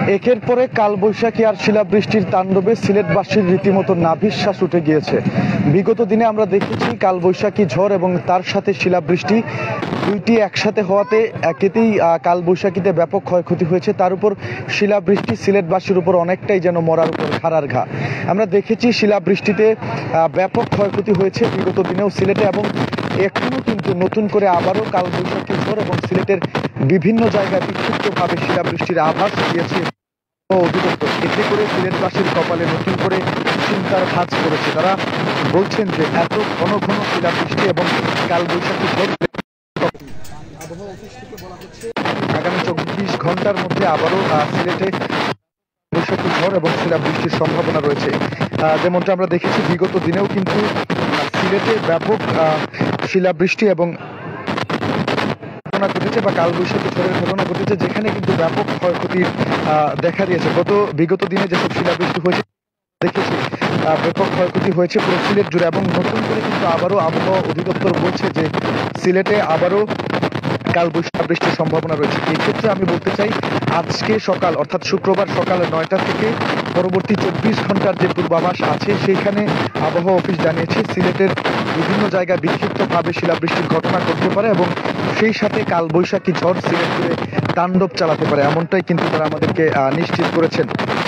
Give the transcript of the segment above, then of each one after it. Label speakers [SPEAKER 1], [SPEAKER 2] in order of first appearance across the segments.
[SPEAKER 1] একের পরে কালবৈশাখী আর শিলাবৃষ্টির তাণ্ডবে সিলেটবাসীর রীতিমতো নাভিশ্বাস উঠে গিয়েছে। বিগত দিনে আমরা দেখেছি কালবৈশাখী ঝড় এবং তার সাথে শিলাবৃষ্টি দুইটি একসাথে হওয়াতে একেতেই কালবৈশাখীতে ব্যাপক ক্ষয়ক্ষতি হয়েছে, তার উপর শিলাবৃষ্টি সিলেটবাসীর উপর অনেকটাই যেন মরার উপর খাড়ার ঘা। আমরা দেখেছি শিলাবৃষ্টিতে ব্যাপক ক্ষয়ক্ষতি হয়েছে বিগত দিনেও সিলেটে, এবং এখনো কিন্তু নতুন করে আবারও কালবৈশাখী ঝড় এবং সিলেটের বিভিন্ন জায়গায় বিক্ষিপ্তভাবে শিলাবৃষ্টির আভাস দিয়েছে অধিদপ্তর। এতে করে সিলেটবাসীর কপালে নতুন করে চিন্তার ভাঁজ পড়েছে। তারা বলছেন যে এত ঘন ঘন শিলাবৃষ্টি এবং কালবৈশাখী ঝড় আবহাওয়া অফিস থেকে বলা হচ্ছে আগামী 24 ঘন্টার মধ্যে আবারও সিলেটে বৈশাখী ঝড় এবং শিলাবৃষ্টির সম্ভাবনা রয়েছে। যেমনটা আমরা দেখেছি বিগত দিনেও কিন্তু সিলেটে ব্যাপক শিলাবৃষ্টি এবং ঘটনা ঘটেছে বা কালবৈশাখী ঝড়ের ঘটনা ঘটেছে, যেখানে কিন্তু ব্যাপক ক্ষয়ক্ষতির দেখা দিয়েছে। বিগত দিনে যেসব শিলাবৃষ্টি হয়েছে দেখেছি ব্যাপক ক্ষয়ক্ষতি হয়েছে পুরো সিলেট জুড়ে, এবং নতুন করে কিন্তু আবারও আবহাওয়া অধিদপ্তর বলছে যে সিলেটে আবারও কালবৈশাখী বৃষ্টির সম্ভাবনা রয়েছে। এক্ষেত্রে আমি বলতে চাই আজকে সকাল অর্থাৎ শুক্রবার সকাল 9টা থেকে পরবর্তী 24 ঘন্টার যে পূর্বাভাস আছে সেইখানে আবহাওয়া অফিস জানিয়েছে সিলেটের বিভিন্ন জায়গায় বিক্ষিপ্তভাবে শিলাবৃষ্টির ঘটনা ঘটতে পারে এবং সেই সাথে কালবৈশাখী ঝড় সিলেট জুড়ে তাণ্ডব চালাতে পারে, এমনটাই কিন্তু তারা আমাদেরকে নিশ্চিত করেছেন।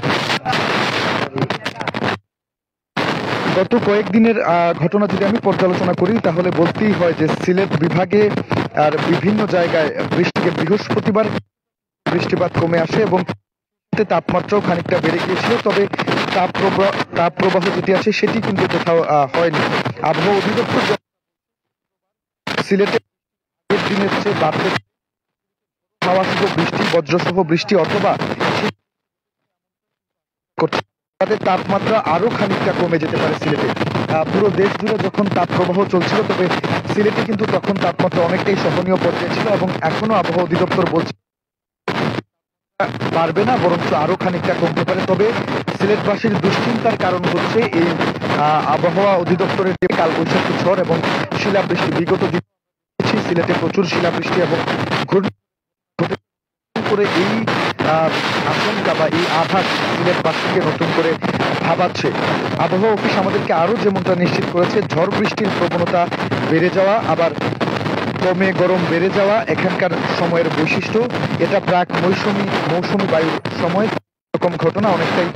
[SPEAKER 1] গত কয়েকদিনের ঘটনা যদি আমি পর্যালোচনা করি তাহলে বলতেই হয় যে সিলেট বিভাগে আর বিভিন্ন জায়গায় বৃহস্পতিবার বৃষ্টিপাত কমে আসে এবং তাপমাত্রাও খানিকটা বেড়ে গিয়েছিল, তবে তাপ প্রবাহ যেটি আছে সেটি কিন্তু কোথাও হয়নি। আবহাওয়া অধিদপ্তর সিলেটে দিনের চেয়ে বাড়তে হাওয়া সহ বৃষ্টি বজ্রসহ বৃষ্টি অথবা তাদের তাপমাত্রা আরো খানিকটা কমে যেতে পারে সিলেটে। পুরো দেশ জুড়ে যখন তাপ প্রবাহ চলছিল তবে সিলেটে কিন্তু তখন তাপমাত্রা অনেকটাই সহনীয় পর্যায়ে ছিল, এবং এখনো আবহাওয়া অধিদপ্তর বলছে পারবে না, বরঞ্চ আরো খানিকটা কমতে পারে। তবে সিলেটবাসীর দুশ্চিন্তার কারণ হচ্ছে এই আবহাওয়া অধিদপ্তরের যে কালবৈশাখী ঝড় এবং শিলাবৃষ্টি। বিগত দিন সিলেটে প্রচুর শিলাবৃষ্টি এবং করে এই আশঙ্কা বা এই আভাস সিলেটবাসীকে নতুন করে ভাবাচ্ছে। আবহাওয়া অফিস আমাদেরকে আরো যেমনটা নিশ্চিত করেছে ঝড় বৃষ্টির প্রবণতা বেড়ে যাওয়া, আবার কমে গরম বেড়ে যাওয়া এখানকার সময়ের বৈশিষ্ট্য। এটা প্রাক মৌসুমী বায়ুর সময় এরকম ঘটনা অনেকটাই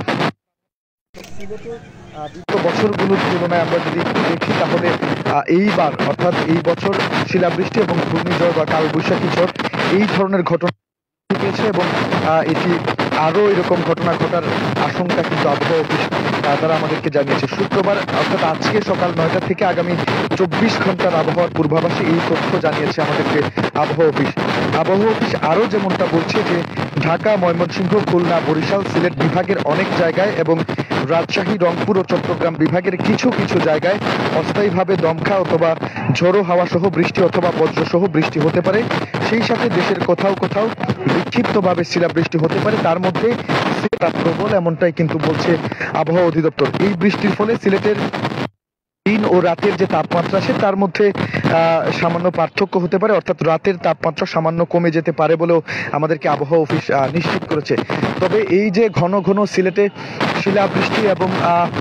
[SPEAKER 1] বিগত বছরগুলোর তুলনায় আমরা যদি দেখি তাহলে এইবার অর্থাৎ এই বছর শিলাবৃষ্টি এবং ঘূর্ণিঝড় বা কালবৈশাখী ঝড় এই ধরনের ঘটনা পেয়েছে এবং এটি আরো এরকম ঘটনা ঘটার আশঙ্কা কিন্তু আবহাওয়া অফিস তারা আমাদেরকে জানিয়েছে। শুক্রবার অর্থাৎ আজকে সকাল 9টা থেকে আগামী 24 ঘন্টার আবহাওয়ার পূর্বাভাসে এই তথ্য জানিয়েছে আমাদেরকে আবহাওয়া অফিস। আবহাওয়া অফিস আরো যেমনটা বলছে যে ঢাকা, ময়মনসিংহ, খুলনা, বরিশাল, সিলেট বিভাগের অনেক জায়গায় এবং রাজশাহী, রংপুর ও চট্টগ্রাম বিভাগের কিছু কিছু জায়গায় অস্থায়ীভাবে দমকা অথবা ঝোড়ো হাওয়া সহ বৃষ্টি অথবা বজ্রসহ বৃষ্টি হতে পারে। সেই সাথে দেশের কোথাও কোথাও বিক্ষিপ্তভাবে শিলাবৃষ্টি হতে পারে, তার মধ্যে প্রবল, এমনটাই কিন্তু বলছে আবহাওয়া অধিদপ্তর। এই বৃষ্টির ফলে সিলেটের দিন ও রাতের যে তাপমাত্রা আছে তার মধ্যে সামান্য পার্থক্য হতে পারে, অর্থাৎ রাতের তাপমাত্রা সামান্য কমে যেতে পারে বলেও আমাদেরকে আবহাওয়া অফিস নিশ্চিত করেছে। তবে এই যে ঘন ঘন সিলেটে শিলাবৃষ্টি এবং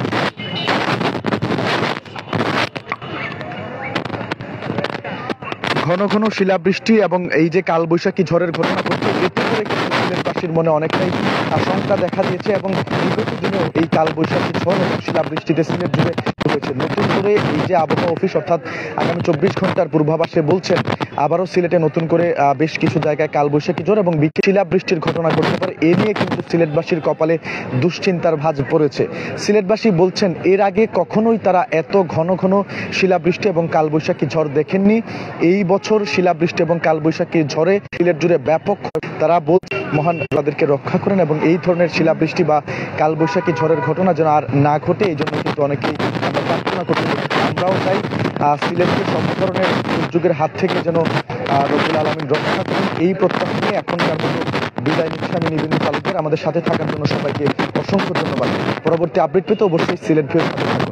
[SPEAKER 1] ঘন ঘন শিলাবৃষ্টি এবং এই যে কালবৈশাখী ঝড়ের ঘটনা ঘটছে, এতে করে কিন্তু সিলেটবাসীর মনে অনেকটাই আশঙ্কা দেখা দিয়েছে এবং বিগত দিনেও এই কালবৈশাখী ঝড় এবং শিলাবৃষ্টিতে সিলেট জুড়ে হয়েছে। নতুন করে এই যে আবহাওয়া অফিস অর্থাৎ আগামী 24 ঘন্টার পূর্বাভাসে বলছেন আবারও সিলেটে নতুন করে বেশ কিছু জায়গায় কালবৈশাখী ঝড় এবং শিলাবৃষ্টির ঘটনা ঘটতে পারে। এ নিয়ে কিন্তু সিলেটবাসীর কপালে দুশ্চিন্তার ভাঁজ পড়েছে। সিলেটবাসী বলছেন এর আগে কখনোই তারা এত ঘন ঘন শিলাবৃষ্টি এবং কালবৈশাখী ঝড় দেখেননি। এই বছর শিলাবৃষ্টি এবং কালবৈশাখী ঝড়ে সিলেট জুড়ে ব্যাপক, তারা মহান তাদেরকে রক্ষা করেন এবং এই ধরনের শিলাবৃষ্টি বা কালবৈশাখী ঝড়ের ঘটনা যেন আর না ঘটে, এই জন্য কিন্তু অনেকেই আমরা প্রার্থনা করতে পারি। আমরাও চাই সিলেটকে সব ধরনের দুর্যোগের হাত থেকে যেন রব্বুল আলামিন রক্ষা করেন। এই প্রত্যাশা নিয়ে এখনকার মতো বিদায় নিচ্ছি আমি নিবেদিত তালুকদার। আমাদের সাথে থাকার জন্য সবাইকে অসংখ্য ধন্যবাদ। পরবর্তী আপডেট পেতে অবশ্যই সিলেট ভিউ